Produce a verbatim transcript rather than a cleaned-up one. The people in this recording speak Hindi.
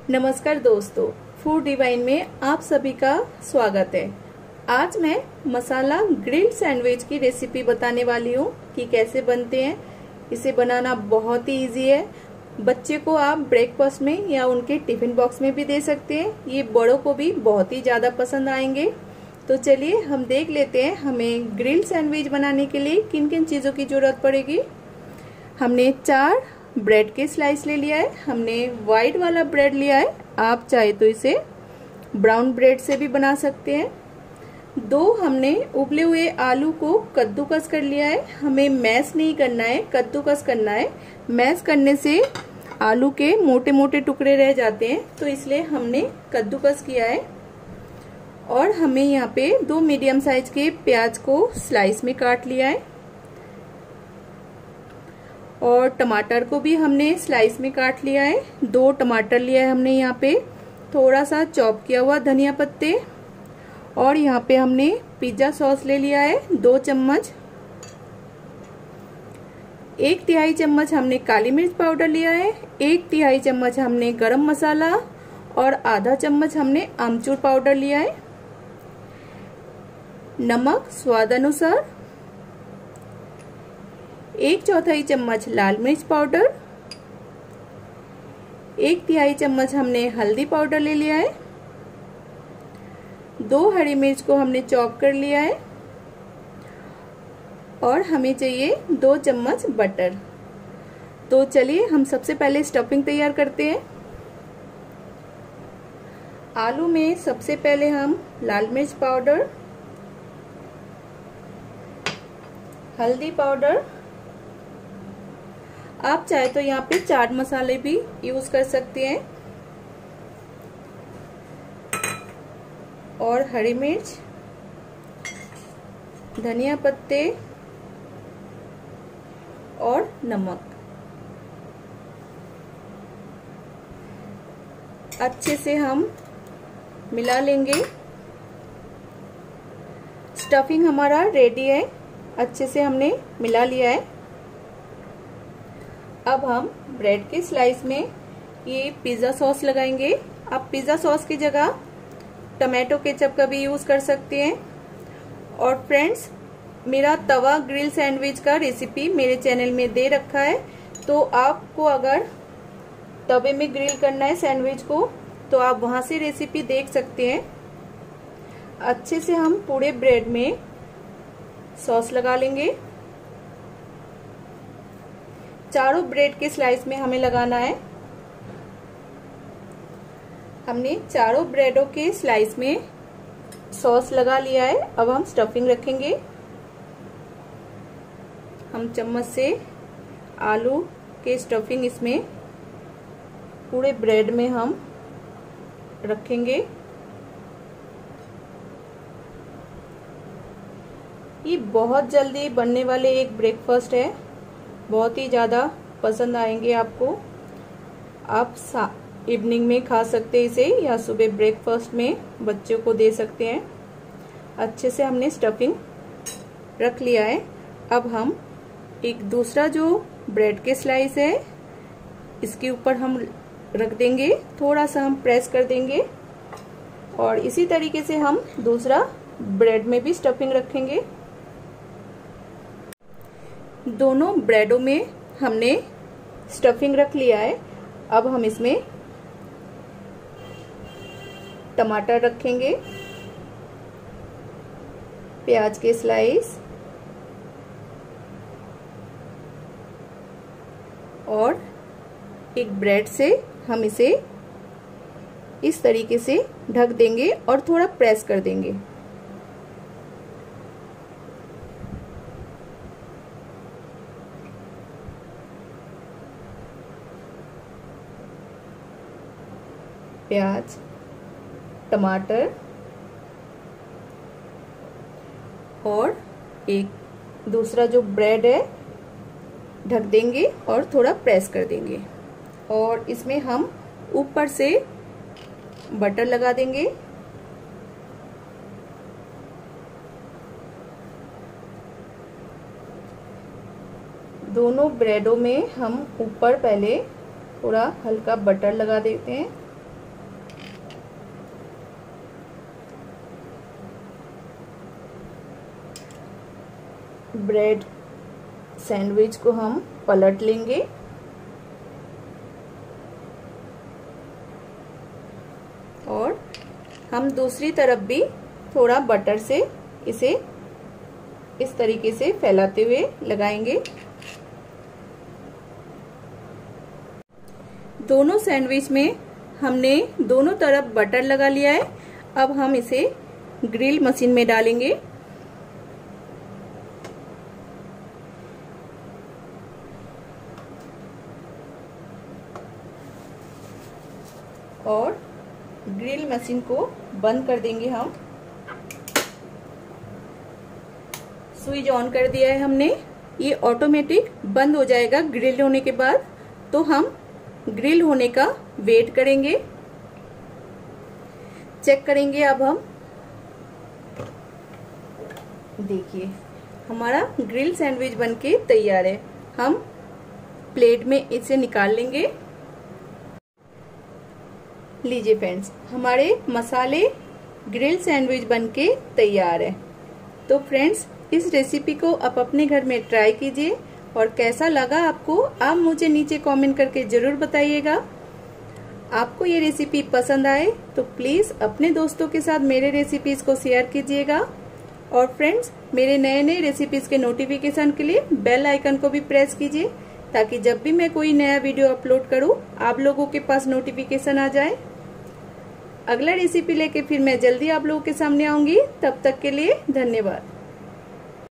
नमस्कार दोस्तों, फूड डिवाइन में आप सभी का स्वागत है। आज मैं मसाला ग्रिल्ड सैंडविच की रेसिपी बताने वाली हूँ कि कैसे बनते हैं। इसे बनाना बहुत ही इजी है। बच्चे को आप ब्रेकफास्ट में या उनके टिफिन बॉक्स में भी दे सकते हैं। ये बड़ों को भी बहुत ही ज्यादा पसंद आएंगे। तो चलिए हम देख लेते हैं हमें ग्रिल्ड सैंडविच बनाने के लिए किन किन चीजों की जरूरत पड़ेगी। हमने चार ब्रेड के स्लाइस ले लिया है। हमने व्हाइट वाला ब्रेड लिया है, आप चाहे तो इसे ब्राउन ब्रेड से भी बना सकते हैं। दो हमने उबले हुए आलू को कद्दूकस कर लिया है। हमें मैश नहीं करना है, कद्दूकस करना है। मैश करने से आलू के मोटे मोटे टुकड़े रह जाते हैं, तो इसलिए हमने कद्दूकस किया है। और हमें यहाँ पे दो मीडियम साइज के प्याज को स्लाइस में काट लिया है और टमाटर को भी हमने स्लाइस में काट लिया है। दो टमाटर लिया है हमने यहाँ पे। थोड़ा सा चॉप किया हुआ धनिया पत्ते और यहाँ पे हमने पिज्जा सॉस ले लिया है दो चम्मच। एक तिहाई चम्मच हमने काली मिर्च पाउडर लिया है। एक तिहाई चम्मच हमने गरम मसाला और आधा चम्मच हमने आमचूर पाउडर लिया है। नमक स्वाद अनुसार। एक चौथाई चम्मच लाल मिर्च पाउडर। एक तिहाई चम्मच हमने हल्दी पाउडर ले लिया है। दो हरी मिर्च को हमने चॉप कर लिया है और हमें चाहिए दो चम्मच बटर। तो चलिए हम सबसे पहले स्टफिंग तैयार करते हैं। आलू में सबसे पहले हम लाल मिर्च पाउडर, हल्दी पाउडर, आप चाहे तो यहाँ पे चाट मसाले भी यूज कर सकते हैं, और हरी मिर्च, धनिया पत्ते और नमक अच्छे से हम मिला लेंगे। स्टफिंग हमारा रेडी है, अच्छे से हमने मिला लिया है। अब हम ब्रेड के स्लाइस में ये पिज्जा सॉस लगाएंगे। आप पिज्जा सॉस की जगह टमाटो केचप का भी यूज कर सकते हैं। और फ्रेंड्स, मेरा तवा ग्रिल सैंडविच का रेसिपी मेरे चैनल में दे रखा है, तो आपको अगर तवे में ग्रिल करना है सैंडविच को तो आप वहां से रेसिपी देख सकते हैं। अच्छे से हम पूरे ब्रेड में सॉस लगा लेंगे। चारों ब्रेड के स्लाइस में हमें लगाना है। हमने चारों ब्रेडों के स्लाइस में सॉस लगा लिया है। अब हम स्टफिंग रखेंगे। हम चम्मच से आलू के स्टफिंग इसमें पूरे ब्रेड में हम रखेंगे। ये बहुत जल्दी बनने वाले एक ब्रेकफास्ट है, बहुत ही ज़्यादा पसंद आएंगे आपको। आप इवनिंग में खा सकते हैं इसे, या सुबह ब्रेकफास्ट में बच्चों को दे सकते हैं। अच्छे से हमने स्टफिंग रख लिया है। अब हम एक दूसरा जो ब्रेड के स्लाइस है इसके ऊपर हम रख देंगे। थोड़ा सा हम प्रेस कर देंगे और इसी तरीके से हम दूसरा ब्रेड में भी स्टफिंग रखेंगे। दोनों ब्रेडों में हमने स्टफिंग रख लिया है। अब हम इसमें टमाटर रखेंगे, प्याज के स्लाइस और एक ब्रेड से हम इसे इस तरीके से ढक देंगे और थोड़ा प्रेस कर देंगे। प्याज, टमाटर और एक दूसरा जो ब्रेड है ढक देंगे और थोड़ा प्रेस कर देंगे। और इसमें हम ऊपर से बटर लगा देंगे। दोनों ब्रेडों में हम ऊपर पहले थोड़ा हल्का बटर लगा देते हैं ब्रेड सैंडविच को हम पलट लेंगे और हम दूसरी तरफ भी थोड़ा बटर से इसे इस तरीके से फैलाते हुए लगाएंगे। दोनों सैंडविच में हमने दोनों तरफ बटर लगा लिया है। अब हम इसे ग्रिल मशीन में डालेंगे और ग्रिल मशीन को बंद कर देंगे। हम स्विच ऑन कर दिया है हमने, ये ऑटोमेटिक बंद हो जाएगा ग्रिल होने के बाद। तो हम ग्रिल होने का वेट करेंगे, चेक करेंगे। अब हम देखिए हमारा ग्रिल सैंडविच बनके तैयार है। हम प्लेट में इसे निकाल लेंगे। लीजिए फ्रेंड्स, हमारे मसाले ग्रिल सैंडविच बनके तैयार है। तो फ्रेंड्स, इस रेसिपी को आप अपने घर में ट्राई कीजिए और कैसा लगा आपको आप मुझे नीचे कमेंट करके जरूर बताइएगा। आपको ये रेसिपी पसंद आए तो प्लीज अपने दोस्तों के साथ मेरे रेसिपीज को शेयर कीजिएगा। और फ्रेंड्स, मेरे नए नए रेसिपीज के नोटिफिकेशन के लिए बेल आइकन को भी प्रेस कीजिए ताकि जब भी मैं कोई नया वीडियो अपलोड करूं आप लोगों के पास नोटिफिकेशन आ जाए। अगला रेसिपी लेके फिर मैं जल्दी आप लोगों के सामने आऊंगी। तब तक के लिए धन्यवाद।